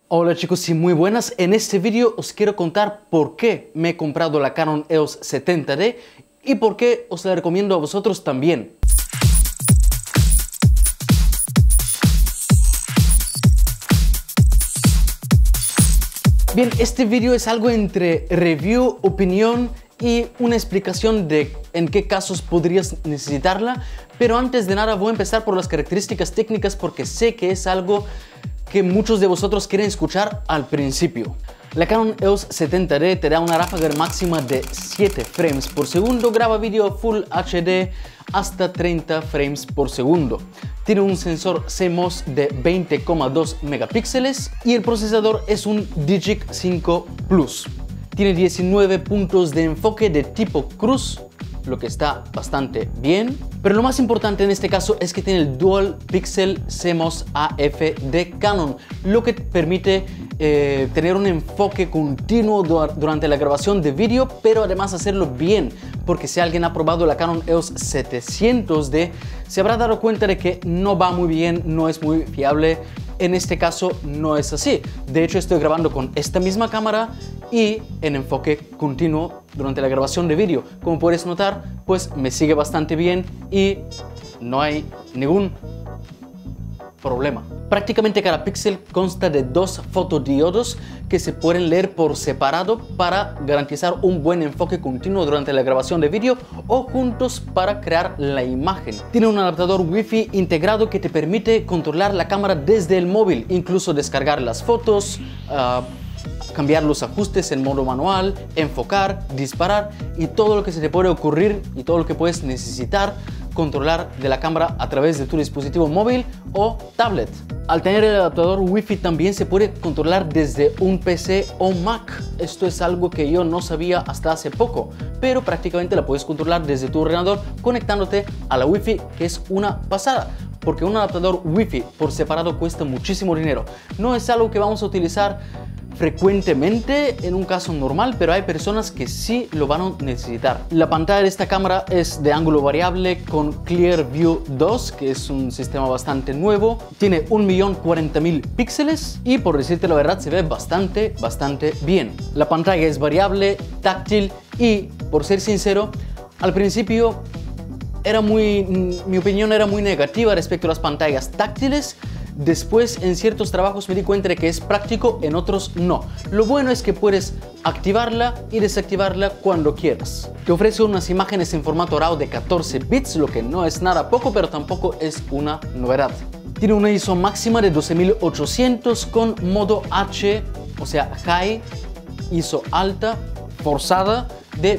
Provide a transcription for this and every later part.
Hola chicos y muy buenas. En este vídeo os quiero contar por qué me he comprado la Canon EOS 70D y por qué os la recomiendo a vosotros también. Bien, este vídeo es algo entre review, opinión y una explicación de en qué casos podrías necesitarla. Pero antes de nada voy a empezar por las características técnicas porque sé que es algo que muchos de vosotros quieren escuchar al principio. La Canon EOS 70D te da una ráfaga máxima de 7 frames por segundo, graba vídeo Full HD hasta 30 frames por segundo. Tiene un sensor CMOS de 20,2 megapíxeles y el procesador es un Digic 5 Plus. Tiene 19 puntos de enfoque de tipo cruz, lo que está bastante bien. Pero lo más importante en este caso es que tiene el Dual Pixel CMOS AF de Canon, lo que permite tener un enfoque continuo durante la grabación de vídeo, pero además hacerlo bien, porque si alguien ha probado la Canon EOS 700D se habrá dado cuenta de que no va muy bien, no es muy fiable. En este caso no es así. De hecho, estoy grabando con esta misma cámara y en enfoque continuo durante la grabación de vídeo. Como puedes notar, pues me sigue bastante bien y no hay ningún problema. Prácticamente cada píxel consta de 2 fotodiodos que se pueden leer por separado para garantizar un buen enfoque continuo durante la grabación de vídeo o juntos para crear la imagen. Tiene un adaptador Wi-Fi integrado que te permite controlar la cámara desde el móvil, incluso descargar las fotos, cambiar los ajustes en modo manual, enfocar, disparar y todo lo que se te puede ocurrir y todo lo que puedes necesitar controlar de la cámara a través de tu dispositivo móvil o tablet. Al tener el adaptador Wi-Fi también se puede controlar desde un PC o Mac. Esto es algo que yo no sabía hasta hace poco, pero prácticamente la puedes controlar desde tu ordenador conectándote a la Wi-Fi, que es una pasada, porque un adaptador Wi-Fi por separado cuesta muchísimo dinero. No es algo que vamos a utilizar frecuentemente en un caso normal, pero hay personas que sí lo van a necesitar. La pantalla de esta cámara es de ángulo variable con Clear View 2, que es un sistema bastante nuevo. Tiene 1.040.000 píxeles y, por decirte la verdad, se ve bastante bien. La pantalla es variable, táctil y, por ser sincero, al principio mi opinión era muy negativa respecto a las pantallas táctiles. Después, en ciertos trabajos me di cuenta de que es práctico, en otros no. Lo bueno es que puedes activarla y desactivarla cuando quieras. Te ofrece unas imágenes en formato RAW de 14 bits, lo que no es nada poco, pero tampoco es una novedad. Tiene una ISO máxima de 12800 con modo H, o sea, High, ISO alta, forzada de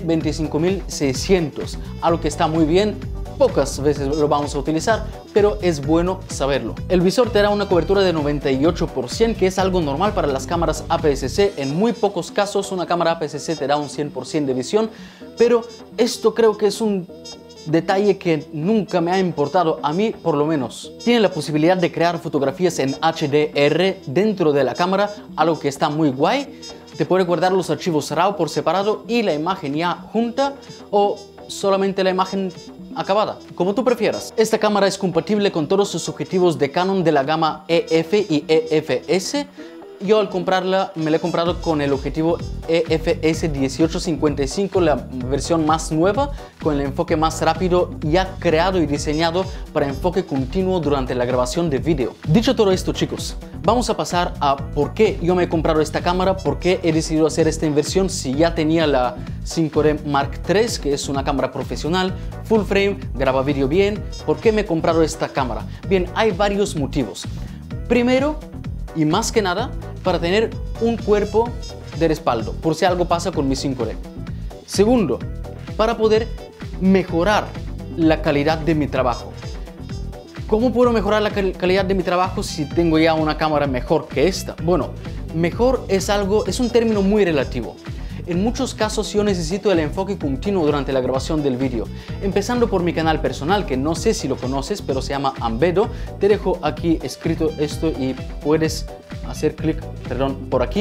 25600, algo que está muy bien. Pocas veces lo vamos a utilizar, pero es bueno saberlo. El visor te da una cobertura de 98%, que es algo normal para las cámaras APS-C. En muy pocos casos una cámara APS-C te da un 100% de visión, pero esto creo que es un detalle que nunca me ha importado, a mí por lo menos. Tiene la posibilidad de crear fotografías en HDR dentro de la cámara, algo que está muy guay. Te puede guardar los archivos RAW por separado y la imagen ya junta o solamente la imagen acabada, como tú prefieras. Esta cámara es compatible con todos los objetivos de Canon de la gama EF y EFS. Yo al comprarla me la he comprado con el objetivo EFS 1855, la versión más nueva, con el enfoque más rápido, ya creado y diseñado para enfoque continuo durante la grabación de vídeo. Dicho todo esto, chicos, vamos a pasar a por qué yo me he comprado esta cámara, por qué he decidido hacer esta inversión si ya tenía la 5D Mark III, que es una cámara profesional, full frame, graba vídeo bien. ¿Por qué me he comprado esta cámara? Bien, hay varios motivos. Primero, y más que nada, para tener un cuerpo de respaldo, por si algo pasa con mi 5D. Segundo, para poder mejorar la calidad de mi trabajo. ¿Cómo puedo mejorar la calidad de mi trabajo si tengo ya una cámara mejor que esta? Bueno, mejor es un término muy relativo. En muchos casos yo necesito el enfoque continuo durante la grabación del vídeo. Empezando por mi canal personal, que no sé si lo conoces, pero se llama Ambedo. Te dejo aquí escrito esto y puedes hacer clic, por aquí,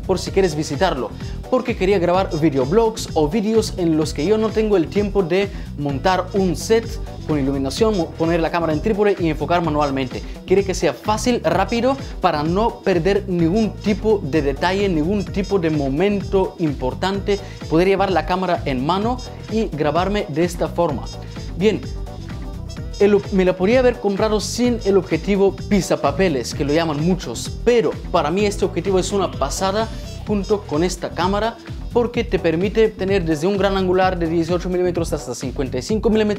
por si quieres visitarlo, porque quería grabar videoblogs o vídeos en los que yo no tengo el tiempo de montar un set con iluminación, poner la cámara en trípode y enfocar manualmente. Quiere que sea fácil, rápido, para no perder ningún tipo de detalle, ningún tipo de momento importante, poder llevar la cámara en mano y grabarme de esta forma. Bien, me la podría haber comprado sin el objetivo pisapapeles, que lo llaman muchos, pero para mí este objetivo es una pasada junto con esta cámara, porque te permite tener desde un gran angular de 18 mm hasta 55 mm,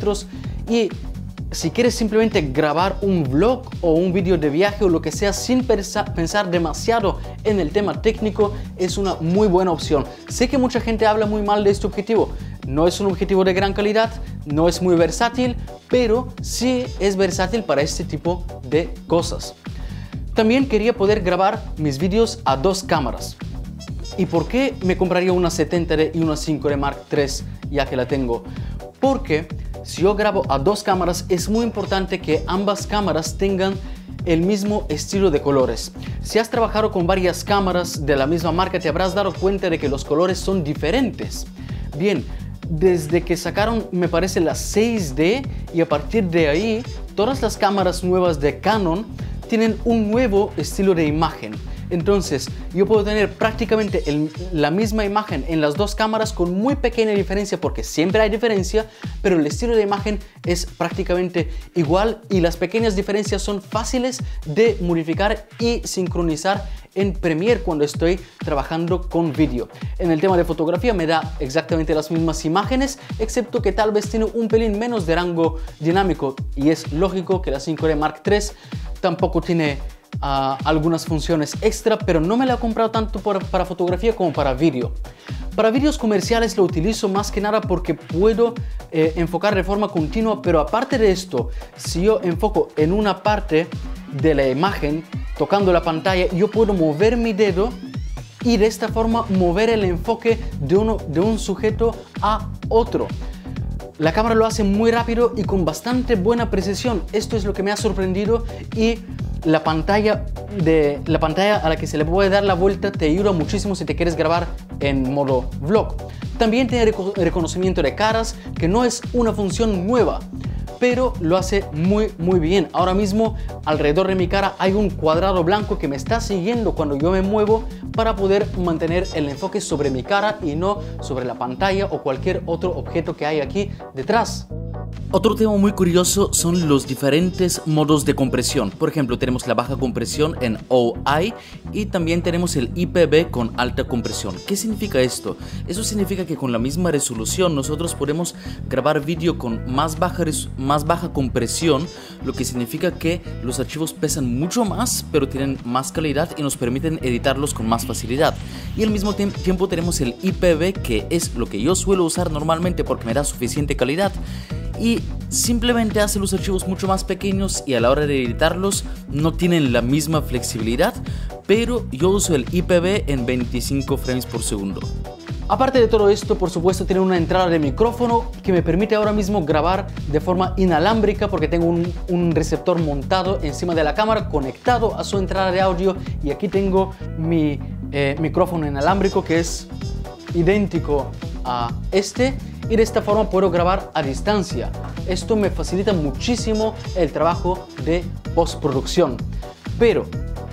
y si quieres simplemente grabar un vlog o un vídeo de viaje o lo que sea sin pensar demasiado en el tema técnico, es una muy buena opción. Sé que mucha gente habla muy mal de este objetivo. No es un objetivo de gran calidad, no es muy versátil, pero sí es versátil para este tipo de cosas. También quería poder grabar mis vídeos a dos cámaras. ¿Y por qué me compraría una 70D y una 5D Mark III ya que la tengo? Porque si yo grabo a dos cámaras, es muy importante que ambas cámaras tengan el mismo estilo de colores. Si has trabajado con varias cámaras de la misma marca, te habrás dado cuenta de que los colores son diferentes. Bien, desde que sacaron, me parece, la 6D, y a partir de ahí, todas las cámaras nuevas de Canon tienen un nuevo estilo de imagen. Entonces, yo puedo tener prácticamente la misma imagen en las dos cámaras con muy pequeña diferencia, porque siempre hay diferencia, pero el estilo de imagen es prácticamente igual y las pequeñas diferencias son fáciles de modificar y sincronizar en Premiere cuando estoy trabajando con vídeo. En el tema de fotografía me da exactamente las mismas imágenes, excepto que tal vez tiene un pelín menos de rango dinámico, y es lógico que la 5D Mark III tampoco tiene algunas funciones extra, pero no me la he comprado tanto para fotografía como para vídeo. Para vídeos comerciales lo utilizo más que nada porque puedo enfocar de forma continua, pero aparte de esto, si yo enfoco en una parte de la imagen tocando la pantalla, yo puedo mover mi dedo y de esta forma mover el enfoque de un sujeto a otro. La cámara lo hace muy rápido y con bastante buena precisión. Esto es lo que me ha sorprendido, y la pantalla a la que se le puede dar la vuelta te ayuda muchísimo si te quieres grabar en modo vlog. También tiene reconocimiento de caras, que no es una función nueva, pero lo hace muy bien. Ahora mismo alrededor de mi cara hay un cuadrado blanco que me está siguiendo cuando yo me muevo, para poder mantener el enfoque sobre mi cara y no sobre la pantalla o cualquier otro objeto que hay aquí detrás. Otro tema muy curioso son los diferentes modos de compresión. Por ejemplo, tenemos la baja compresión en OI y también tenemos el IPB con alta compresión. ¿Qué significa esto? Eso significa que con la misma resolución nosotros podemos grabar vídeo con más baja compresión, lo que significa que los archivos pesan mucho más, pero tienen más calidad y nos permiten editarlos con más facilidad. Y al mismo tiempo tenemos el IPB, que es lo que yo suelo usar normalmente porque me da suficiente calidad, y simplemente hace los archivos mucho más pequeños y a la hora de editarlos no tienen la misma flexibilidad, pero yo uso el IPB en 25 frames por segundo. Aparte de todo esto, por supuesto, tiene una entrada de micrófono que me permite ahora mismo grabar de forma inalámbrica, porque tengo un receptor montado encima de la cámara conectado a su entrada de audio, y aquí tengo mi micrófono inalámbrico que es idéntico a este, y de esta forma puedo grabar a distancia. Esto me facilita muchísimo el trabajo de postproducción, pero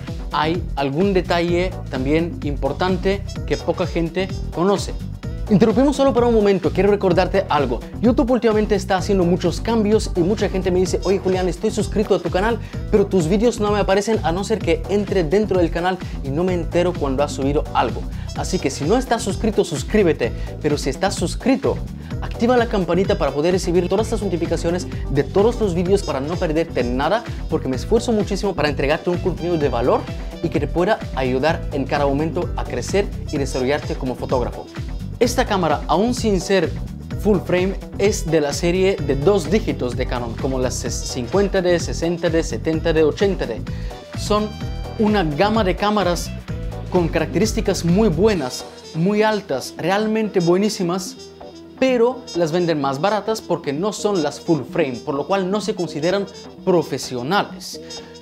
hay algún detalle también importante que poca gente conoce. Interrumpimos solo por un momento, quiero recordarte algo. YouTube últimamente está haciendo muchos cambios y mucha gente me dice: oye Julián, estoy suscrito a tu canal, pero tus vídeos no me aparecen a no ser que entre dentro del canal y no me entero cuando has subido algo. Así que si no estás suscrito, suscríbete, pero si estás suscrito, activa la campanita para poder recibir todas las notificaciones de todos los vídeos para no perderte nada, porque me esfuerzo muchísimo para entregarte un contenido de valor y que te pueda ayudar en cada momento a crecer y desarrollarte como fotógrafo. Esta cámara, aún sin ser full frame, es de la serie de 2 dígitos de Canon, como las 50D, 60D, 70D, 80D. Son una gama de cámaras con características muy buenas, muy altas, realmente buenísimas, pero las venden más baratas porque no son las full frame, por lo cual no se consideran profesionales.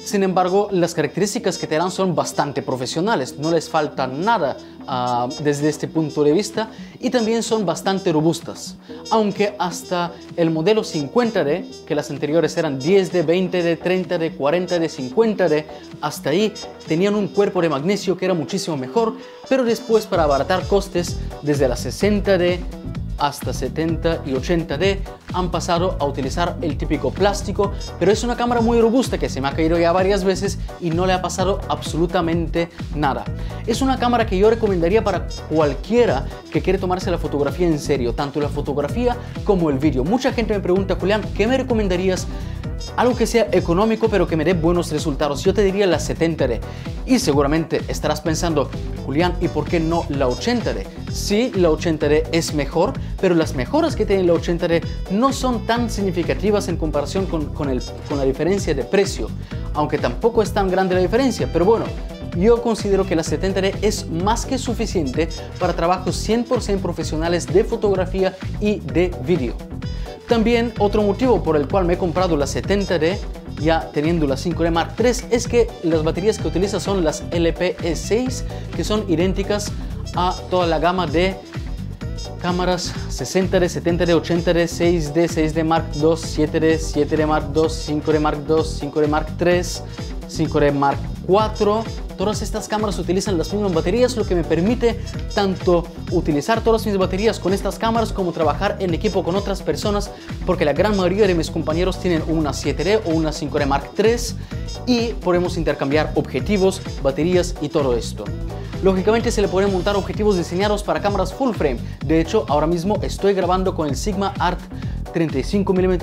Sin embargo, las características que te dan son bastante profesionales, no les falta nada desde este punto de vista y también son bastante robustas. Aunque hasta el modelo 50D, que las anteriores eran 10D, 20D, 30D, 40D, 50D, hasta ahí tenían un cuerpo de magnesio que era muchísimo mejor, pero después para abaratar costes, desde la 60D hasta 70 y 80D han pasado a utilizar el típico plástico, pero es una cámara muy robusta que se me ha caído ya varias veces y no le ha pasado absolutamente nada. Es una cámara que yo recomendaría para cualquiera que quiere tomarse la fotografía en serio, tanto la fotografía como el vídeo. Mucha gente me pregunta, Julián, ¿qué me recomendarías? Algo que sea económico pero que me dé buenos resultados. Yo te diría la 70D. Y seguramente estarás pensando, Julián, ¿y por qué no la 80D? Sí, la 80D es mejor, pero las mejoras que tiene la 80D no son tan significativas en comparación con la diferencia de precio. Aunque tampoco es tan grande la diferencia, pero bueno, yo considero que la 70D es más que suficiente para trabajos 100% profesionales de fotografía y de vídeo. También otro motivo por el cual me he comprado la 70D, ya teniendo la 5D Mark III, es que las baterías que utiliza son las LPE6, que son idénticas a toda la gama de cámaras 60D, 70D, 80D, 6D, 6D Mark II, 7D, 7D Mark II, 5D Mark II, 5D Mark III, 5D Mark IV. Todas estas cámaras utilizan las mismas baterías, lo que me permite tanto utilizar todas mis baterías con estas cámaras como trabajar en equipo con otras personas, porque la gran mayoría de mis compañeros tienen una 7D o una 5D Mark III y podemos intercambiar objetivos, baterías y todo esto. Lógicamente se le pueden montar objetivos diseñados para cámaras full frame. De hecho, ahora mismo estoy grabando con el Sigma Art 35mm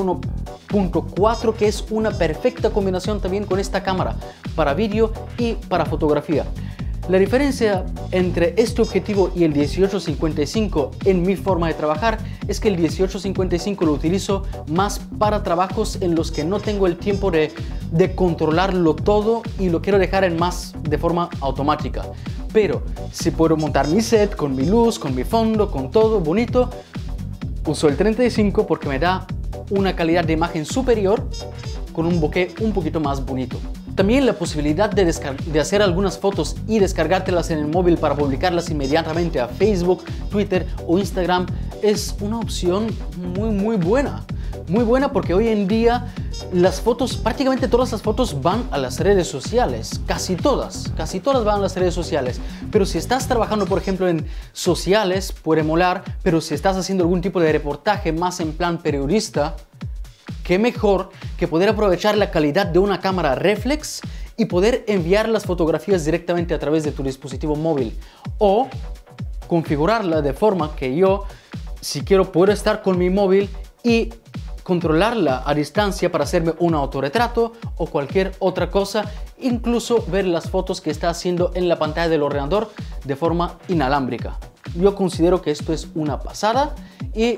f1.4, que es una perfecta combinación también con esta cámara para vídeo y para fotografía. La diferencia entre este objetivo y el 18-55 en mi forma de trabajar es que el 18-55 lo utilizo más para trabajos en los que no tengo el tiempo de controlarlo todo y lo quiero dejar en más de forma automática. Pero si puedo montar mi set con mi luz, con mi fondo, con todo bonito, uso el 35 porque me da una calidad de imagen superior con un bokeh un poquito más bonito. También la posibilidad de hacer algunas fotos y descargártelas en el móvil para publicarlas inmediatamente a Facebook, Twitter o Instagram es una opción muy buena. Muy buena porque hoy en día las fotos, prácticamente todas las fotos van a las redes sociales, casi todas van a las redes sociales. Pero si estás trabajando, por ejemplo, en sociales, puede molar, pero si estás haciendo algún tipo de reportaje más en plan periodista, qué mejor que poder aprovechar la calidad de una cámara reflex y poder enviar las fotografías directamente a través de tu dispositivo móvil o configurarla de forma que yo, si quiero, puedo estar con mi móvil y controlarla a distancia para hacerme un autorretrato o cualquier otra cosa, incluso ver las fotos que está haciendo en la pantalla del ordenador de forma inalámbrica. Yo considero que esto es una pasada y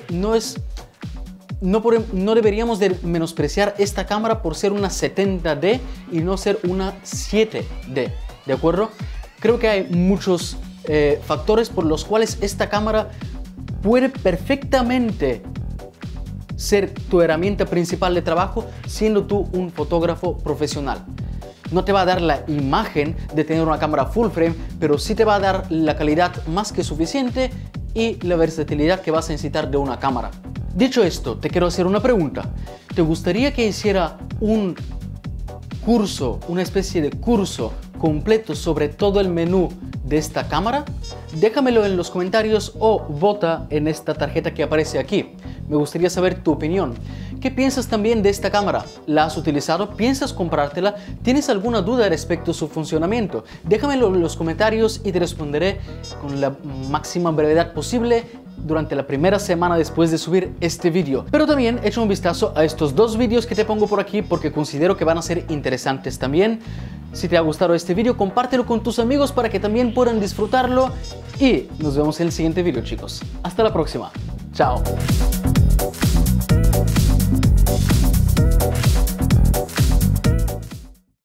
no deberíamos de menospreciar esta cámara por ser una 70D y no ser una 7D, ¿de acuerdo? Creo que hay muchos factores por los cuales esta cámara puede perfectamente ser tu herramienta principal de trabajo siendo tú un fotógrafo profesional. No te va a dar la imagen de tener una cámara full frame, pero sí te va a dar la calidad más que suficiente y la versatilidad que vas a necesitar de una cámara. Dicho esto, te quiero hacer una pregunta. ¿Te gustaría que hiciera un curso, una especie de curso completo sobre todo el menú de esta cámara? Déjamelo en los comentarios o vota en esta tarjeta que aparece aquí. Me gustaría saber tu opinión. ¿Qué piensas también de esta cámara? ¿La has utilizado? ¿Piensas comprártela? ¿Tienes alguna duda respecto a su funcionamiento? Déjamelo en los comentarios y te responderé con la máxima brevedad posible durante la primera semana después de subir este vídeo. Pero también echa un vistazo a estos dos vídeos que te pongo por aquí porque considero que van a ser interesantes también. Si te ha gustado este vídeo, compártelo con tus amigos para que también puedan disfrutarlo y nos vemos en el siguiente vídeo, chicos. Hasta la próxima. Chao.